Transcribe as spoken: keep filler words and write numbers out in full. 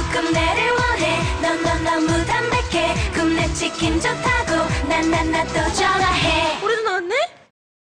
꿈내를 원해 넌 넌 너무 담백해 굽네 치킨 좋다